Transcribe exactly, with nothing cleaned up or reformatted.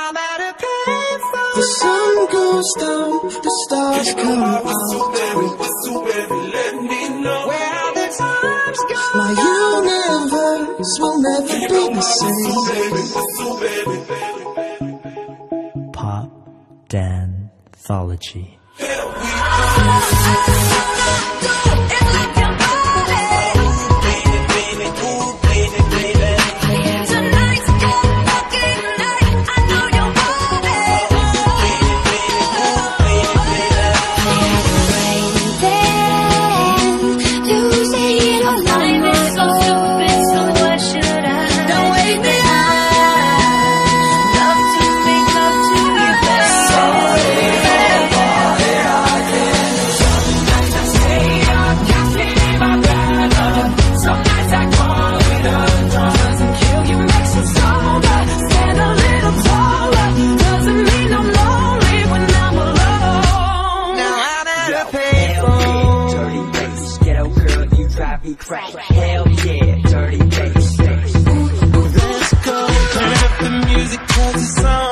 I'm at a payphone. The sun goes down, the stars come out. Let me know where the time's gone. My universe will never be the same. Pop Danthology. Crack. Hell yeah, dirty bass. Let's go, turn up the music 'cause it's on.